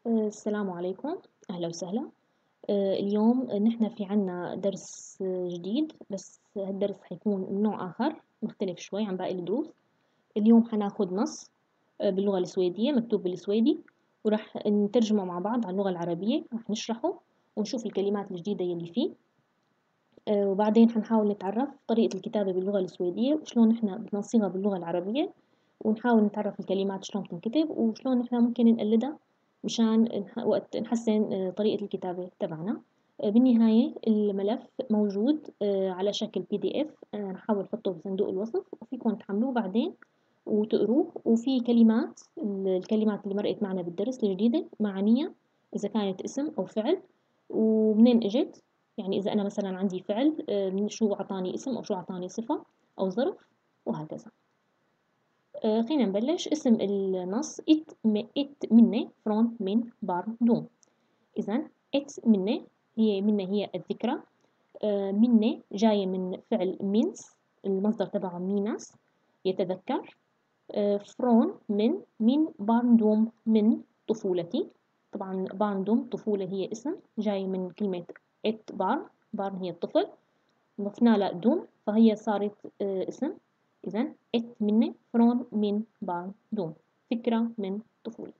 السلام عليكم، أهلا وسهلا. اليوم نحن في عنا درس جديد، بس هالدرس حيكون من نوع آخر مختلف شوي عن باقي الدروس. اليوم حناخد نص باللغة السويدية مكتوب بالسويدي، وراح نترجمه مع بعض على اللغة العربية، راح نشرحه ونشوف الكلمات الجديدة يلي فيه. وبعدين حنحاول نتعرف طريقة الكتابة باللغة السويدية وشلون نحن بدنا نصيغها باللغة العربية، ونحاول نتعرف الكلمات شلون تنكتب وشلون نحن ممكن نقلدها مشان وقت نحسن طريقة الكتابة تبعنا. بالنهاية الملف موجود على شكل PDF، نحاول نحطه بصندوق الوصف وفيكم تحملوه بعدين وتقروه. وفي كلمات، الكلمات اللي مرقت معنا بالدرس الجديدة معانيها، إذا كانت اسم أو فعل ومنين إجت. يعني إذا أنا مثلا عندي فعل، من شو أعطاني اسم أو شو أعطاني صفة أو ظرف وهكذا. خلينا نبلش. اسم النص إت مني فرون من باردوم. إذا إت مني هي الذكرى. مني جاية من فعل مينس، المصدر تبعه ميناس يتذكر. فرون من باردوم من طفولتي. طبعا باردوم طفولة، هي اسم جاي من كلمة إت بار هي الطفل، ضفنا لها دوم فهي صارت اسم. إذا إت مني فرون من باردوم، فكرة من طفولتي.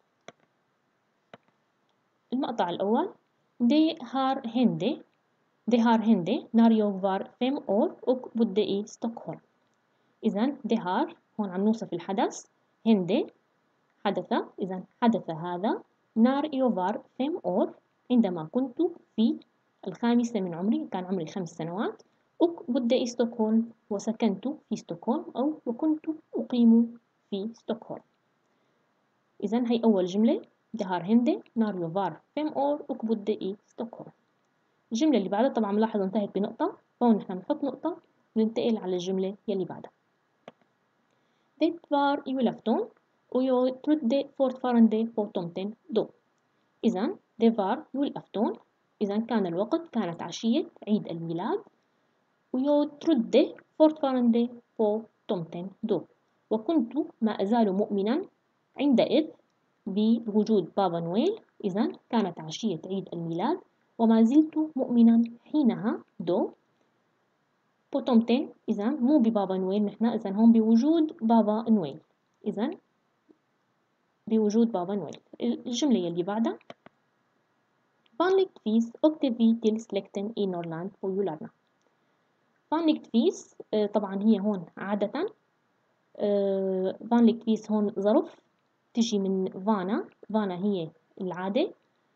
المقطع الأول: Det har hände när jag var 5 år och bodde i Stockholm. إذا det har هون عم نوصف الحدث. hände حدث، إذا حدث هذا när jag var 5 år عندما كنت في الخامسة من عمري، كان عمري 5 سنوات. och bodde i Stockholm وسكنت في ستوكهولم أو وكنت أقيم في ستوكهولم. إذا هي أول جملة: Det har hände när jag var 5 år och bodde i Stockholm. الجملة اللي بعدها طبعا ملاحظ انتهت بنقطة، فهون نحن بنحط نقطة وننتقل على الجملة يلي بعدها. Det var julafton och jag trodde fortfarande på tomten då. إذا det var julafton، إذا كان الوقت، كانت عشية عيد الميلاد. ويو trodde fortfarande på tomten då، وكنت ما أزال مؤمنا عندئذ بوجود بابا نويل. إذا كانت عشية عيد الميلاد وما زلت مؤمنا حينها دو på tomten. إذا مو ببابا نويل نحن، إذا هون بوجود بابا نويل، إذا بوجود بابا نويل. الجملة يلي بعدها: Vanligtvis åkte vi till släkten i Norrland på jularna. vanligtvis طبعا هي هون عادة. vanligtvis هون ظرف تجي من فانا هي العادة.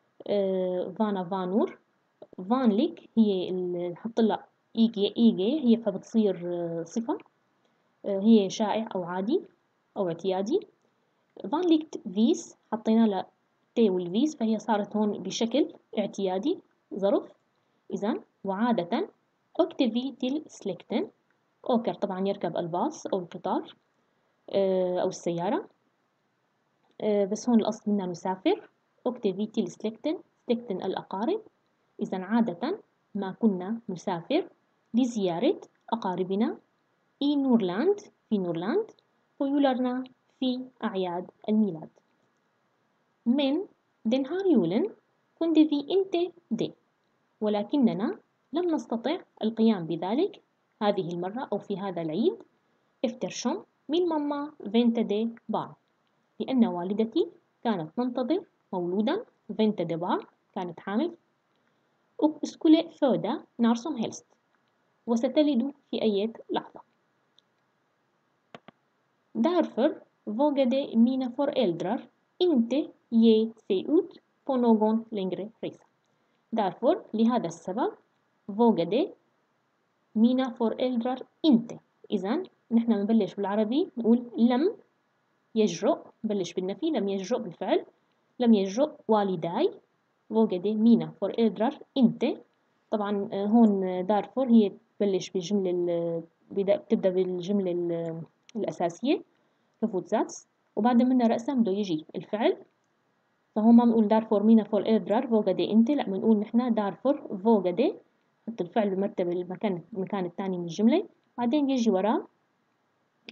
فانا فانور. فانليك هي نحط لها إيجي هي فبتصير صفة، هي شائع أو عادي أو اعتيادي. فانليكت فيس حطينا لها تي والفيس فهي صارت هون بشكل اعتيادي ظرف. إذا وعادة أكتفي تيل سليكتن. أوكر طبعا يركب الباص أو القطار أو السيارة، بس هون الأصل منها نسافر. أكتفي تيل سليكتن، سليكتن الأقارب. إذا عادة ما كنا نسافر لزيارة أقاربنا إي نورلاند في نورلاند، ويولرنا في أعياد الميلاد. من دنهار يولن كنت في إنت دي، ولكننا لم نستطع القيام بذلك هذه المرة أو في هذا العيد. افترشم من ماما فينت دي بار، لأن والدتي كانت تنتظر مولودا. فينت دي بار كانت حامل. och skulle föda när som helst، وستلد في أي لحظة. Därför vågade mina föräldrar inte ge sig ut på någon längre resa. därför لهذا السبب vågade mina föräldrar inte. إذا نحن بنبلش بالعربي نقول لم يجرؤ، بلش بالنفي، لم يجرؤ بالفعل، لم يجرؤ والداي. vågade mina föräldrar inte. طبعا هون دارفور هي بتبلش بالجملة بتبدأ بالجملة الأساسية لفوتزاتس، وبعد منها رأسا بده يجي الفعل. فهون ما بنقول دارفور مينا föräldrar vågade inte، لا بنقول نحن دارفور vågade، حط الفعل بمرتبة المكان الثاني من الجملة، بعدين يجي وراه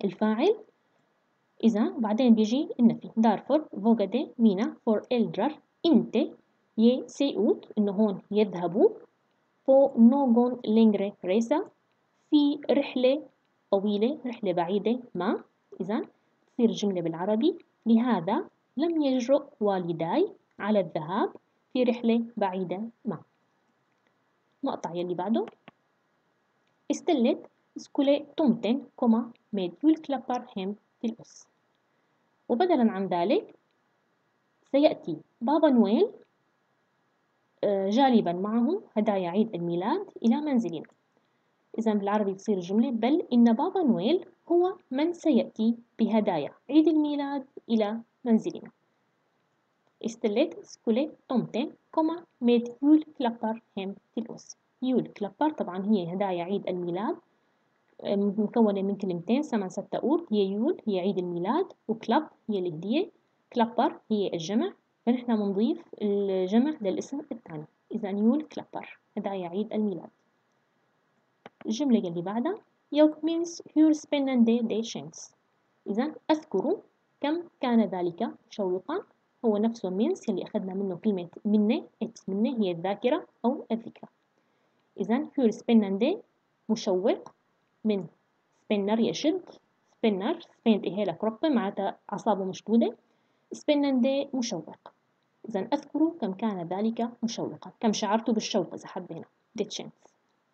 الفاعل. إذا بعدين بيجي النفي. därför vågade mina föräldrar inte ge sig ut إنه هون يذهبوا på någon längre resa في رحلة طويلة رحلة بعيدة ما. إذن تصير جملة بالعربي لهذا لم يجرؤ والداي على الذهاب في رحلة بعيدة ما. مقطع يلي بعده istället skulle tomten komma med julklappar hem till oss. وبدلا عن ذلك سيأتي بابا نويل جالبا معه هدايا عيد الميلاد إلى منزلنا. إذا بالعربي تصير الجملة بل إن بابا نويل هو من سيأتي بهدايا عيد الميلاد إلى منزلنا. Istället skulle tomten komma med julklappar hem till oss. julklappar طبعا هي هدايا عيد الميلاد مكونة من كلمتين 6 أورد. هي يول هي عيد الميلاد وكلاب هي الهدية. كلابر هي الجمع فنحن بنضيف الجمع للاسم الثاني. إذا يول كلابر هدايا عيد الميلاد. الجملة اللي بعدها jag minns hur spännande det känns. إذا أذكر كم كان ذلك مشوقا. هو نفسه minns اللي أخذنا منه كلمة منه منه هي الذاكرة أو الذكرى. إذا hur spännande مشوق من spänner يشد spänner spänt är hela kroppen معناتها أعصابه مشدودة. spännande مشوق. إذا أذكر كم كان ذلك مشوقا كم شعرت بالشوق إذا حبينا det känns.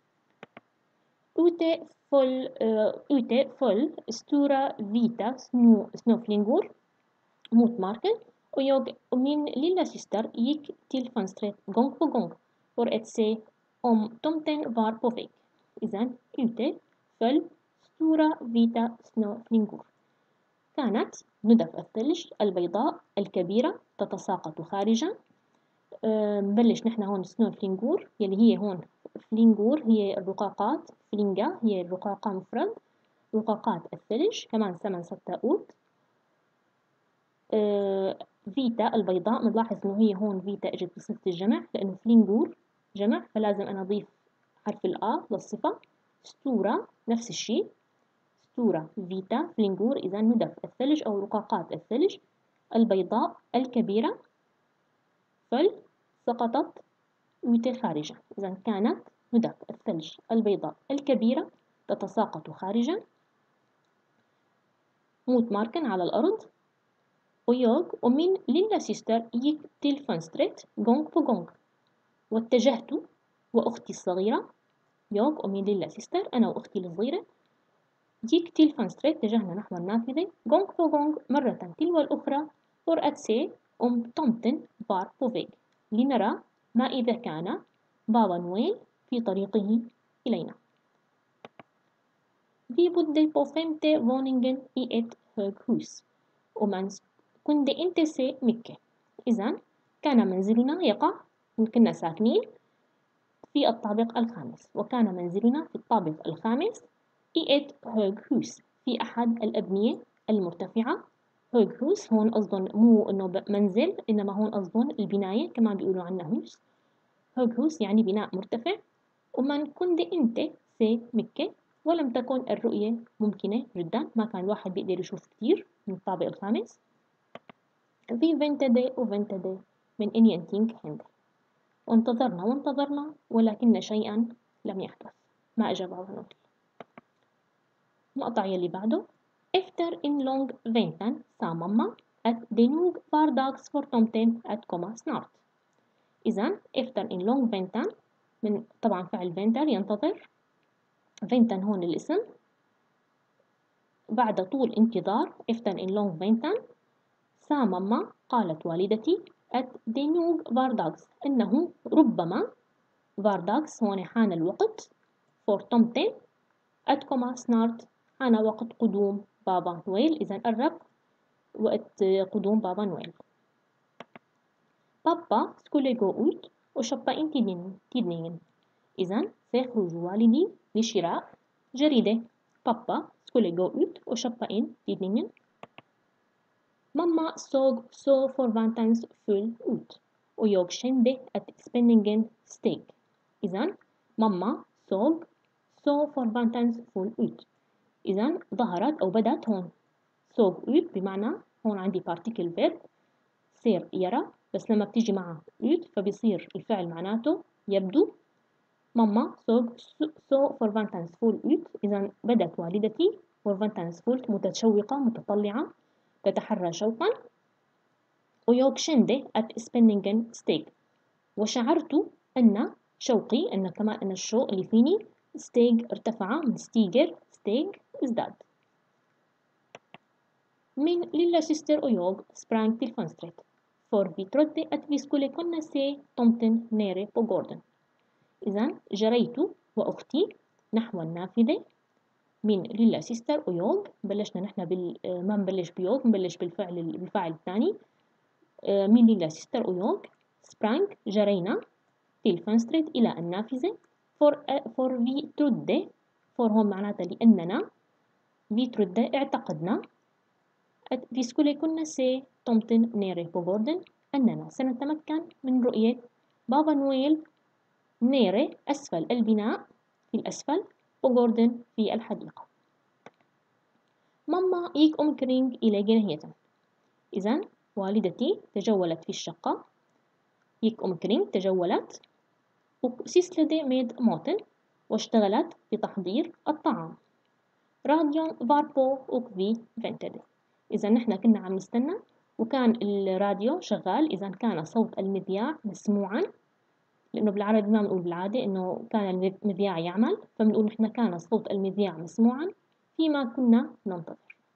Ute föll stora vita snöflingor mot marken och jag och min lilla syster gick till fönstret gång på gång för att se om tomten var på väg. إذا ute föll stora vita snöflingor. كانت ندف الثلج البيضاء الكبيرة تتساقط خارجا. نبلش نحن هون سنوفلينجور يلي هي هون فلينجور هي الرقاقات فلينجا هي الرقاقة مفرد رقاقات الثلج كمان 6 أورد. فيتا البيضاء بنلاحظ إنه هي هون فيتا إجت بصيغة الجمع لأنه فلينجور جمع فلازم أنا أضيف حرف الآ للصفة. ستورة نفس الشيء ستورة فيتا فلينجور إذا ندف الثلج أو رقاقات الثلج البيضاء الكبيرة فل سقطت ute خارجا. إذا كانت ندف الثلج البيضاء الكبيرة تتساقط خارجا mot marken على الأرض. och jag och min lilla syster gick till fönstret gång på gång. واتجهت وأختي الصغيرة jag och min lilla syster أنا وأختي الصغيرة gick till fönstret اتجهنا نحو النافذة gång på gång مرة تلو الأخرى för att se om tomten var på väg لنرى ما إذا كان بابا نويل في طريقه إلينا. Vi bodde på 5:e våningen i ett höghus och man kunde inte se mycket. إذن كان منزلنا يقع كنا ساكنين في الطابق الخامس وكان منزلنا في الطابق الخامس i ett höghus في أحد الأبنية المرتفعة. höghus هون أصدن مو إنه منزل إنما هون أصدن البناية كمان بيقولوا عنها هوس. höghus يعني بناء مرتفع. ومن كنت أنت سي مكة ولم تكن الرؤية ممكنة جدا ما كان الواحد بيقدر يشوف كتير من الطابق الخامس. في väntade och väntade men ingenting hände. وانتظرنا وانتظرنا ولكن شيئا لم يحدث ما أجى بابا نويل. مقطع يلي بعده Efter en lång väntan sa mamma att det nog var dags för tomten att komma snart. إذن efter en lång väntan من طبعا فعل väntar ينتظر. väntan هون الاسم بعد طول انتظار efter en lång väntan sa mamma قالت والدتي att det nog var dags إنه ربما var dags هون حان الوقت för tomten att komma snart حان وقت قدوم بابا نويل. إذا قرب وقت قدوم بابا نويل. Pappa skulle gå ut och shoppa in tidningen. إذا سيخرج والدي لشراء جريدة. Pappa skulle gå ut och shoppa in tidningen. Mamma såg så förväntansfull ut och jag kände att spänningen steg. إذا mamma såg så förväntansfull ut. إذا ظهرت أو بدت هون. såg ut بمعنى هون عندي particle verb صير يرى بس لما بتيجي معه ut فبيصير الفعل معناته يبدو. ماما såg förväntansfull ut. إذا بدت والدتي förväntansfullt متشوقة متطلعة تتحرى شوقا. ويوك kände att spänningen steg. وشعرت أن شوقي أن كمان أن الشوق اللي فيني steg ارتفع من stiger steg ازداد. Min lilla syster och jag sprang till fönstret, för vi trodde att vi skulle kunna se tomten nere på gården. إذا جريت وأختي نحو النافذة. من ليلا سيستر ويوغ بلشنا نحن ما نبلش بيوغ نبلش بالفاعل الثاني. من ليلا سيستر ويوغ سبرانج جرينا في الفنستريت إلى النافذة. فور في ترد فور هون معناتها لأننا في ترد اعتقدنا في سكولي كنا سي تومتن نيري بوغوردن أننا سنتمكن من رؤية بابا نويل نيري أسفل البناء في الأسفل وغوردن في الحديقة. ماما gick omkring i lägenheten. إذن والدتي تجولت في الشقة. gick omkring تجولت. وسysslade med maten واشتغلت بتحضير الطعام. راديون var på och vi väntade. إذا نحن كنا عم نستنى وكان الراديو شغال. إذا كان صوت المذياع مسموعا، لأنه بالعربي ما بنقول بالعادة إنه كان المذياع يعمل، فبنقول نحن كان صوت المذياع مسموعا فيما كنا ننتظر.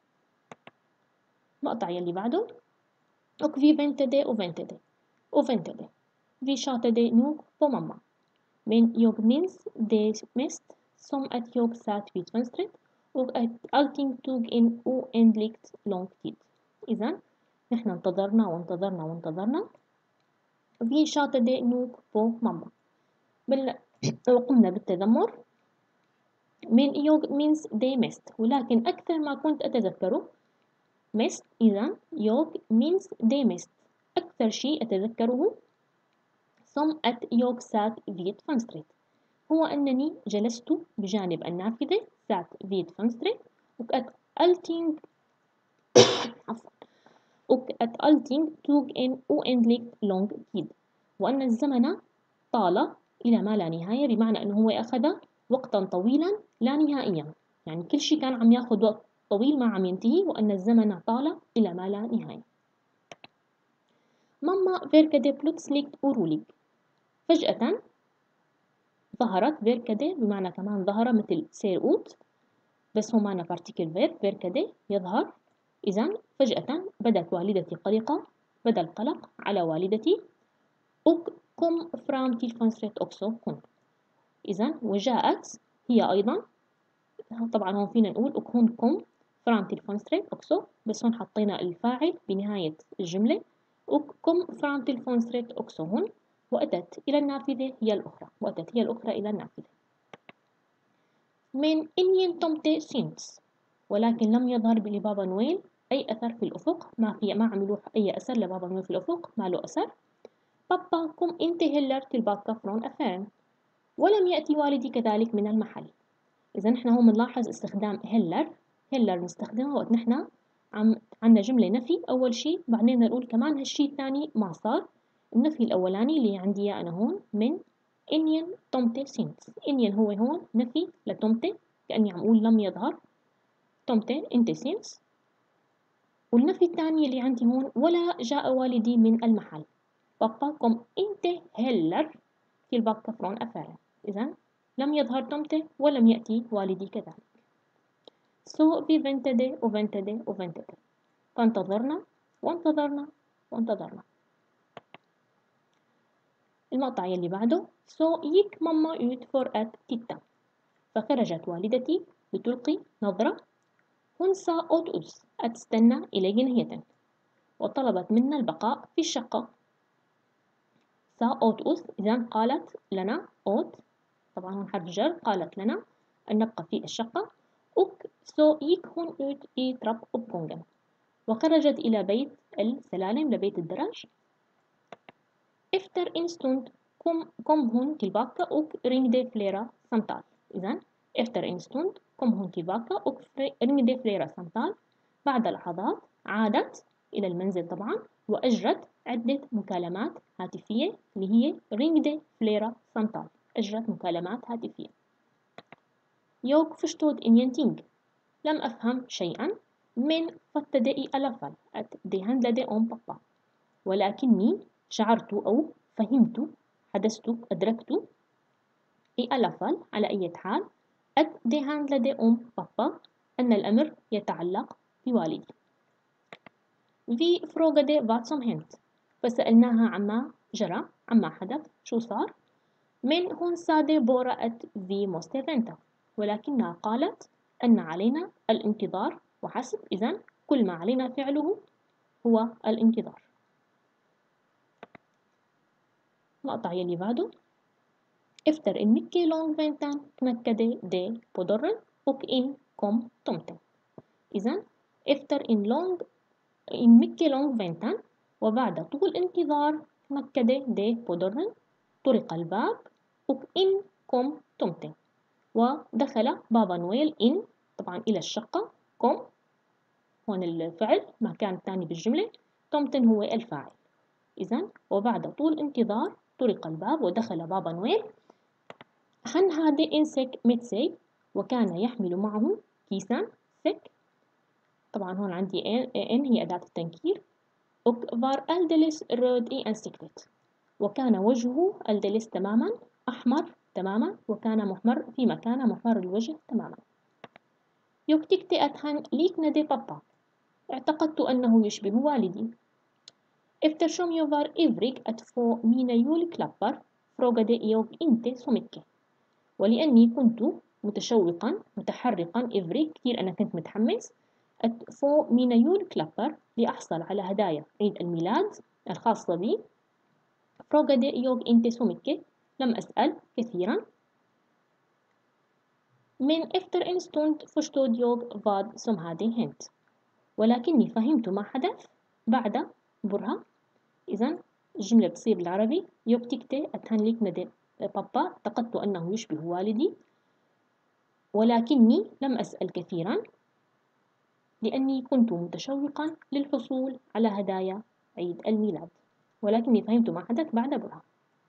مقطع يلي بعده och vi väntade och väntade och väntade. Vi tjatade nog på mamma. Men jag minns det mest som att jag satt vid fönstret och att allting tog en oändligt lång tid. إذا نحن انتظرنا وانتظرنا وانتظرنا. Vi tjatade nog på mamma. وقمنا بالتذمر. من jag minns det mest، ولكن أكثر ما كنت أتذكره mest. إذا jag minns det mest أكثر شيء أتذكره som att jag satt vid fönstret هو أنني جلست بجانب النافذة satt vid fönstret och att allting tog en oändligt lång tid، وأن الزمن طال إلى ما لا نهاية، بمعنى أنه هو أخذ وقتا طويلا لا نهائيا، يعني كل شيء كان عم ياخذ وقت طويل ما عم ينتهي، وأن الزمن طال إلى ما لا نهاية. ماما verkade plötsligt orolig. فجأة ظهرت verkade بمعنى كمان ظهر مثل ser ut، بس هو معنى particle verb verkade يظهر. إذن فجأة بدت والدتي قلقة، بدا القلق على والدتي. och kom fram till fönstret också hon. إذن وجاءت هي أيضا، طبعا هون فينا نقول och hon kom fram till fönstret också، بس هون حطينا الفاعل بنهاية الجملة. och kom fram till fönstret också hon، وأتت إلى النافذة هي الأخرى، وأتت هي الأخرى إلى النافذة. من ingen tomte syns، ولكن لم يظهر لبابا نويل أي أثر في الأفق. ما عملوا أي أثر لبابا نويل في الأفق، ما له أثر. بابا kom inte heller tillbaka från affären، ولم يأتي والدي كذلك من المحل. إذا نحن هون بنلاحظ استخدام هيلر نستخدمها وقت نحن عندنا جملة نفي أول شيء، بعدين نقول كمان هالشيء الثاني ما صار. النفي الأولاني اللي عندي إياه أنا هون من ingen tomte syns. ingen هو هون نفي لتومتي، كأني عم أقول لم يظهر tomte inte syns. والنفي الثاني اللي عندي هون ولا جاء والدي من المحل. بابا kom inte heller tillbaka från affären. إذن لم يظهر tomte ولم يأتي والدي كذلك. Så vi väntade och väntade och väntade. فانتظرنا وانتظرنا وانتظرنا. المقطع يلي بعده så gick mamma ut för att titta. فخرجت والدتي لتلقي نظرة. hon sa åt oss att stanna i lägenheten وطلبت منا البقاء في الشقة. sa åt oss إذا قالت لنا åt، طبعا هون حرف جر، قالت لنا أن نبقى في الشقة. och så gick hon ut i trappuppgången وخرجت إلى بيت السلالم لبيت الدرج. efter en stund kom hon tillbaka och ringde flera samtal. إذن efter en stund kom hon tillbaka och ringde flera samtal. بعد لحظات عادت إلى المنزل طبعا وأجرت عدة مكالمات هاتفية اللي هي رينجدي فليرا سانتال، أجرت مكالمات هاتفية. يوغ فشتود إنينتينغ، لم أفهم شيئا من fattade i alla fall att det handlade om pappa، ولكني شعرت أو فهمت، حدثت، أدركت i alla fall على أي حال att det handlade om pappa، أن الأمر يتعلق بوالدي. Vi frågade vad som hänt، فسألناها عما جرى، عما حدث، شو صار. Men hon sade bara att vi måste vänta، ولكنها قالت أن علينا الانتظار وحسب. إذن كل ما علينا فعله هو الانتظار. مقطع يلي بعده. Efter en mycket lång väntan knackade det på dörren och in kom tomten. إذن efter en mycket lång väntan، وبعد طول انتظار، knackade det på dörren، طرق الباب، och in kom tomten، ودخل بابا نويل إن طبعا إلى الشقة، كوم هون الفعل مكان الثاني بالجملة، تومتن هو الفاعل. إذن وبعد طول انتظار طرق الباب ودخل بابا نويل. Han hade en säck med sig، وكان يحمل معه كيسا، säck طبعا هون عندي ان هي أداة التنكير. och var alldeles röd i ansiktet، وكان وجهه alldeles تماما أحمر تماما، وكان محمر في مكان محمر الوجه تماما. Jag tyckte att han liknade pappa، اعتقدت أنه يشبه والدي. Eftersom jag var ivrig att få mina julklappar frågade jag inte så mycket، ولأني كنت متشوقا متحرقا ivrig كتير أنا كنت متحمس att få mina julklappar لأحصل على هدايا عيد الميلاد الخاصة بي. frågade jag inte så mycket، لم أسأل كثيرا. Men efter en stund förstod jag vad som hade hänt، ولكني فهمت ما حدث بعد برهة. إذن الجملة بتصير بالعربي jag tyckte att han liknade بابا، اعتقدت أنه يشبه والدي، ولكني لم أسأل كثيرا لأني كنت متشوقا للحصول على هدايا عيد الميلاد، ولكني فهمت ما حدث بعد برهة.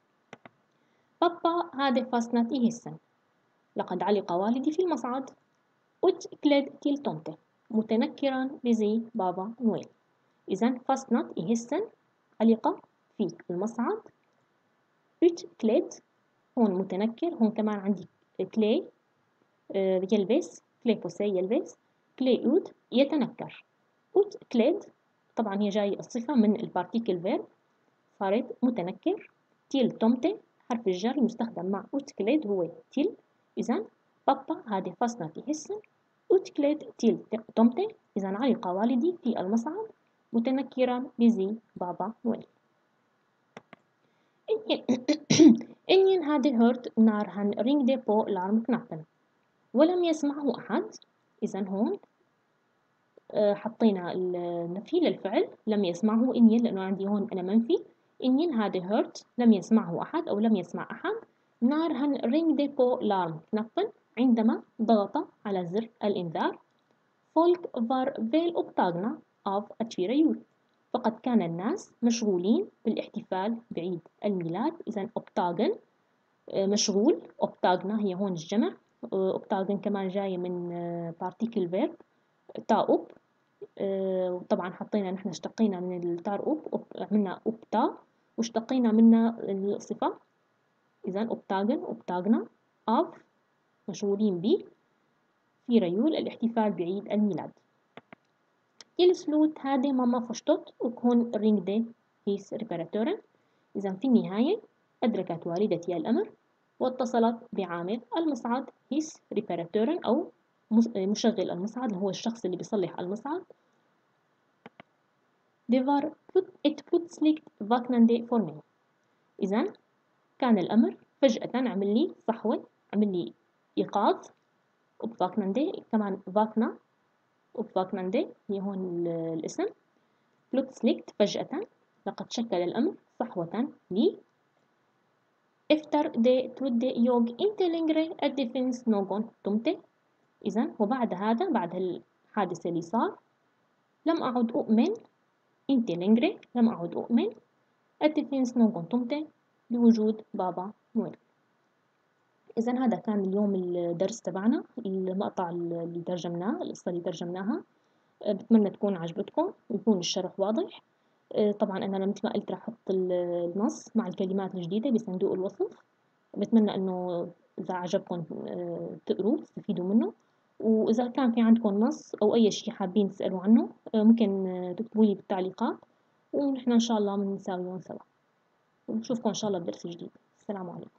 بابا hade fastnat i hissen، لقد علق والدي في المصعد. utklädd till tomte، متنكرا بزي بابا نويل. إذن fastnat i hissen علق في المصعد. utklädd هون متنكر، هون كمان عندي كلي يلبس، كلي بوسي يلبس، كلي ut يتنكر. utklädd طبعا هي جاي الصفة من البارتيكل فيرب صارت متنكر. till tomte حرف الجر المستخدم مع utklädd هو till. إذن بابا هذه fastnat i hissen utklädd till tomte، إذن علق والدي في المصعد متنكرا بزي بابا نويل. Ingen hade hört när han ringde på larmknappen، ولم يسمعه أحد. إذن هون حطينا النفي للفعل لم يسمعه إنين، لأنه عندي هون أنا منفي. إنين hade hört لم يسمعه أحد أو لم يسمع أحد. när han ringde på larmknappen عندما ضغط على زر الإنذار. folk var väl upptagna av att fira jul، فقد كان الناس مشغولين بالاحتفال بعيد الميلاد. إذن upptagen مشغول، upptagna هي هون الجمع. upptagen كمان جاي من particle verb تا up، وطبعا حطينا نحن اشتقينا من التار up عملنا uppta واشتقينا منها الصفة. إذن upptagen upptagna av مشغولين بي في ريول الاحتفال بعيد الميلاد. Till slut hade mamma förstått och hon ringde hissreparatören. إذن في النهاية أدركت والدتي الأمر واتصلت بعامل المصعد hissreparatören أو مشغل المصعد اللي هو الشخص اللي بيصلح المصعد. Det var ett plötsligt vaknande för mig. إذن كان الأمر فجأة عمل لي صحوة، عمل لي إيقاظ. uppvaknande كمان vakna، uppvaknande هي هون الاسم. plötsligt فجأة، لقد شكل الأمر صحوة لي. Efter det trodde jag inte längre att det finns någon tomte. إذن وبعد هذا، بعد الحادثة اللي صار، لم أعد أؤمن Inte längre لم أعد أؤمن att det finns någon tomte بوجود بابا نويل. إذا هذا كان اليوم الدرس تبعنا، المقطع اللي ترجمناه، القصة اللي ترجمناها. بتمنى تكون عجبتكم ويكون الشرح واضح. طبعا أنا مثل ما قلت راح أحط النص مع الكلمات الجديدة بصندوق الوصف. بتمنى إنه إذا عجبكم تقروا تستفيدوا منه. وإذا كان في عندكم نص أو أي شي حابين تسألوا عنه ممكن تكتبوا لي بالتعليقات، ونحن إن شاء الله بنساويهم سوا. ونشوفكم إن شاء الله بدرس جديد. السلام عليكم.